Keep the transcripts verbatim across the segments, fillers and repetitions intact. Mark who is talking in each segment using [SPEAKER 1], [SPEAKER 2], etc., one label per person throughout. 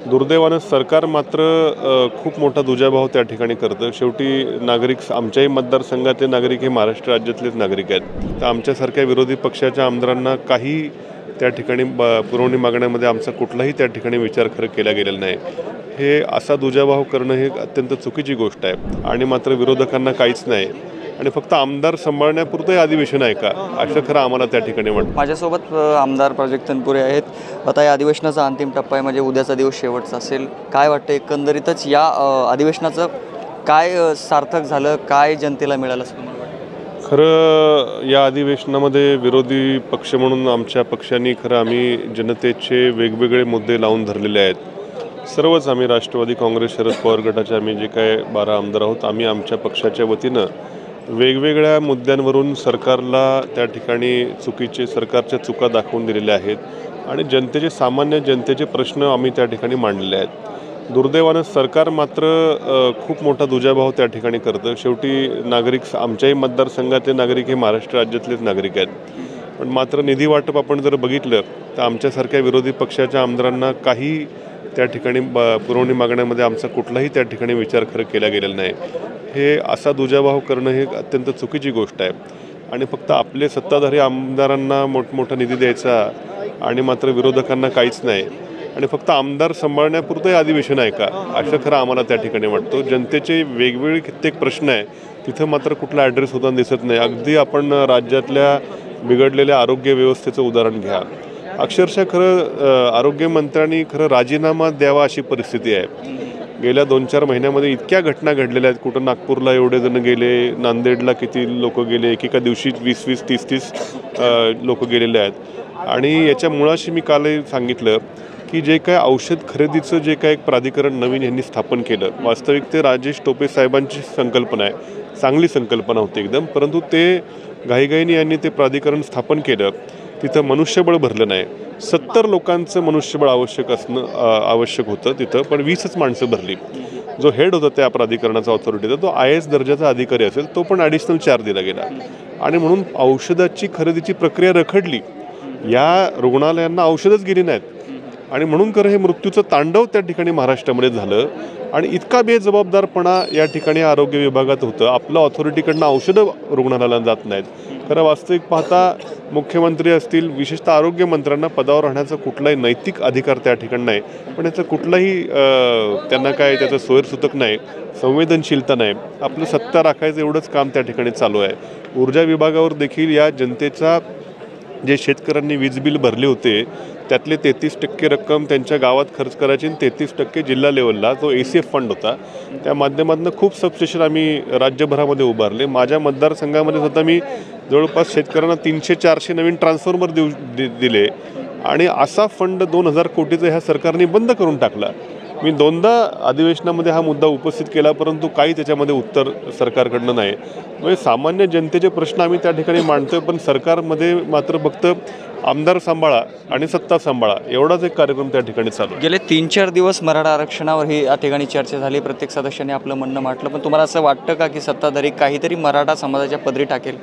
[SPEAKER 1] दुर्दैवानं सरकार मात्र अ, खूप मोठा दुजाभाव त्या ठिकाणी करतं. शेवटी नागरिक आमच्याही मतदारसंघातले नागरिक हे महाराष्ट्र राज्यातलेच नागरिक आहेत. तर आमच्यासारख्या विरोधी पक्षाच्या आमदारांना काही त्या ठिकाणी ब पुरवणी मागण्यामध्ये आमचा कुठलाही त्या ठिकाणी विचार खरं केला गेलेला नाही. हे असा दुजाभाव करणं हे अत्यंत चुकीची गोष्ट आहे आणि मात्र विरोधकांना काहीच नाही आणि फक्त आमदार सांभाळण्यापुरतं हे अधिवेशन आहे का असं खरं आम्हाला त्या ठिकाणी वाटतं.
[SPEAKER 2] माझ्यासोबत अ, आमदार प्राजक्त तनपुरे आहेत. आता या अधिवेशनाचा अंतिम टप्पा आहे, म्हणजे उद्याचा दिवस शेवटचा असेल. काय वाटतं एकंदरीतच या अ, अधिवेशनाचं काय अ, सार्थक झालं, काय जनतेला मिळालं असं तुम्हाला वाटतं?
[SPEAKER 1] खरं या अधिवेशनामध्ये विरोधी पक्ष म्हणून आमच्या पक्षांनी खरं आम्ही जनतेचे वेगवेगळे मुद्दे लावून धरलेले आहेत. सर्वच आम्ही राष्ट्रवादी काँग्रेस शरद पवार गटाचे आम्ही जे काय बारा आमदार आहोत, आम्ही आमच्या पक्षाच्या वतीनं वेगवेगळ्या मुद्द्यांवरून सरकारला त्या ठिकाणी चुकीचे सरकारच्या चुका दाखवून दिलेल्या आहेत आणि जनतेचे सामान्य जनतेचे प्रश्न आम्ही त्या ठिकाणी मांडलेले आहेत. दुर्दैवानं सरकार मात्र अ, खूप मोठा दुजाभाव त्या ठिकाणी करतं. शेवटी नागरिक आमच्याही मतदारसंघातले नागरिक हे महाराष्ट्र राज्यातलेच नागरिक आहेत. पण मात्र निधी वाटप आपण जर बघितलं तर आमच्यासारख्या विरोधी पक्षाच्या आमदारांना काही त्या ठिकाणी ब पुरवणी मागण्यामध्ये आमचा कुठलाही त्या ठिकाणी विचार खरं केला गेलेला नाही. हे असा दुजाभाव करणं हे अत्यंत चुकीची गोष्ट आहे आणि फक्त आपले सत्ताधारी आमदारांना मोठमोठा निधी द्यायचा आणि मात्र विरोधकांना काहीच नाही आणि फक्त आमदार सांभाळण्यापुरतं हे अधिवेशन आहे का असं खरं आम्हाला त्या ठिकाणी वाटतं. जनतेचे वेगवेगळे कित्येक प्रश्न आहे, तिथं मात्र कुठला ॲड्रेस होताना दिसत नाही. अगदी आपण राज्यातल्या बिघडलेल्या आरोग्य व्यवस्थेचं उदाहरण घ्या. अक्षरशः खरं आरोग्यमंत्र्यांनी खरं राजीनामा द्यावा अशी परिस्थिती आहे. गेल्या दोन चार महिन्यामध्ये इतक्या घटना घडलेल्या आहेत. कुठं नागपूरला एवढे जण गेले, नांदेडला किती लोक गेले, एकेका दिवशी वीस वीस तीस तीस लोक गेलेले आहेत आणि याच्या मुळाशी मी कालही सांगितलं की जे काय औषध खरेदीचं जे काय एक प्राधिकरण नवीन यांनी स्थापन केलं, वास्तविक ते राजेश टोपे साहेबांची संकल्पना आहे, चांगली संकल्पना होती एकदम, परंतु ते घाईघाईने यांनी ते प्राधिकरण स्थापन केलं. तिथं मनुष्यबळ भरलं नाही. सत्तर लोकांचं मनुष्यबळ आवश्यक असणं आवश्यक होतं तिथं, पण वीसच माणसं भरली. जो हेड होता त्या प्राधिकरणाचा ऑथॉरिटीचा तो आय एस दर्जाचा अधिकारी असेल, तो पण ॲडिशनल चार दिला गेला आणि म्हणून औषधाची खरेदीची प्रक्रिया रखडली. या रुग्णालयांना औषधच गेली नाहीत आणि म्हणून खरं हे मृत्यूचं तांडव त्या ठिकाणी महाराष्ट्रामध्ये झालं आणि इतका बेजबाबदारपणा या ठिकाणी आरोग्य विभागात होतं. आपलं ऑथॉरिटीकडनं औषधं रुग्णालयाला जात नाहीत. खरं वास्तविक पाहता मुख्यमंत्री असतील, विशेषतः आरोग्यमंत्र्यांना पदावर राहण्याचा कुठलाही नैतिक अधिकार त्या ठिकाणी नाही, पण याचं कुठलाही त्यांना काय त्याचं सोयरसूतक नाही, संवेदनशीलता नाही. आपलं सत्ता राखायचं एवढंच काम त्या ठिकाणी चालू आहे. ऊर्जा विभागावर देखील या जनतेचा जे शेतकऱ्यांनी वीज बिल भरले होते त्यातले तेहतीस टक्के रक्कम त्यांच्या गावात खर्च करायची आणि तेहतीस टक्के जिल्हा लेवलला जो ए सी एफ फंड होता त्या माध्यमातून खूप सबस्टेशन आम्ही राज्यभरामध्ये उभारले. माझ्या मतदारसंघामध्ये सुद्धा मी जवळपास शेतकऱ्यांना तीनशे चारशे नवीन ट्रान्सफॉर्मर देऊ दि दिले आणि असा फंड दोन हजार कोटीचा ह्या सरकारने बंद करून टाकला. मी दोनदा अधिवेशनामध्ये हा मुद्दा उपस्थित केला, परंतु काही त्याच्यामध्ये उत्तर सरकारकडनं नाही. म्हणजे सामान्य जनतेचे प्रश्न आम्ही त्या ठिकाणी मांडतोय, पण सरकारमध्ये मात्र फक्त आमदार सांभाळा आणि सत्ता सांभाळा एवढाच एक कार्यक्रम त्या ठिकाणी चालू.
[SPEAKER 2] गेले तीन चार दिवस मराठा आरक्षणावर ही या ठिकाणी चर्चा झाली, प्रत्येक सदस्याने आपलं म्हणणं मांडलं, पण तुम्हाला असं वाटतं का की सत्ताधारी काहीतरी मराठा समाजाच्या पदरी टाकेल?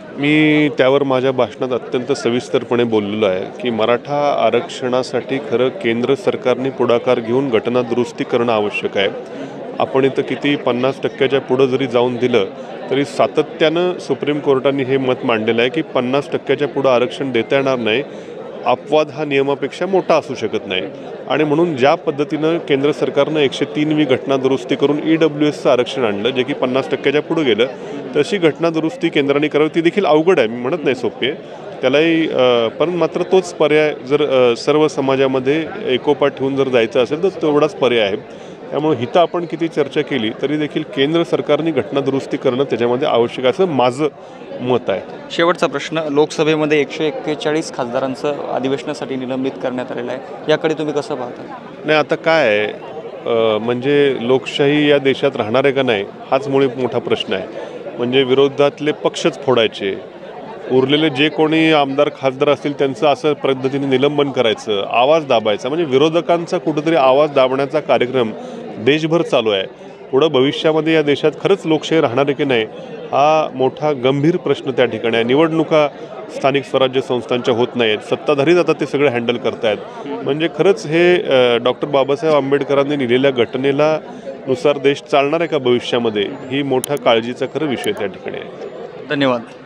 [SPEAKER 1] मी त्यावर माझ्या भाषणात अत्यंत सविस्तरपणे बोललेलो आहे की मराठा आरक्षणासाठी खरं केंद्र सरकारने पुढाकार घेऊन घटना दुरुस्ती करणं आवश्यक आहे. आपण इथं किती पन्नास टक्क्याच्या पुढं जरी जाऊन दिलं तरी सातत्यानं सुप्रीम कोर्टाने हे मत मांडलेलं आहे की पन्नास टक्क्याच्या पुढं आरक्षण देता येणार नाही. अपवाद हा नियमापेक्षा मोठा असू शकत नाही आणि म्हणून ज्या पद्धतीनं केंद्र सरकारनं एकशे तीनवी घटना दुरुस्ती करून ई डब्ल्यू एसचं आरक्षण आणलं जे की पन्नास टक्क्याच्या पुढं गेलं, तशी घटना दुरुस्ती केंद्राने करावी. ती देखील अवघड आहे, मी म्हणत नाही सोपी आहे त्यालाही, पण मात्र तोच पर्याय जर सर्व समाजामध्ये एकोपा ठेवून जर जायचं असेल तर तेवढाच पर्याय आहे. त्यामुळे हिथं आपण किती चर्चा केली तरी देखील केंद्र सरकारने घटना दुरुस्ती करणं त्याच्यामध्ये आवश्यक असं माझं मत आहे.
[SPEAKER 2] शेवटचा प्रश्न, लोकसभेमध्ये एकशे एक्केचाळीस खासदारांचं अधिवेशनासाठी निलंबित करण्यात आलेलं आहे, याकडे तुम्ही कसं पाहता?
[SPEAKER 1] नाही, आता काय आहे, म्हणजे लोकशाही या देशात राहणार आहे का नाही हाच मुळे मोठा प्रश्न आहे. म्हणजे विरोधातले पक्षच फोडायचे, उरलेले जे कोणी आमदार खासदार असतील त्यांचं असं पद्धतीने निलंबन करायचं, आवाज दाबायचा, म्हणजे विरोधकांचा कुठंतरी आवाज दाबण्याचा कार्यक्रम देशभर चालू आहे. पुढं भविष्यामध्ये या देशात खरंच लोकशाही राहणार आहे की नाही हा मोठा गंभीर प्रश्न त्या ठिकाणी आहे. निवडणुका स्थानिक स्वराज्य संस्थांच्या होत नाहीत, सत्ताधारीच आता ते सगळे हँडल करतायत. म्हणजे खरंच हे डॉक्टर बाबासाहेब आंबेडकरांनी लिहिलेल्या घटनेला नुसार देश चालणार आहे का भविष्यामध्ये, ही मोठा काळजीचा खरं विषय त्या ठिकाणी आहे.
[SPEAKER 2] धन्यवाद.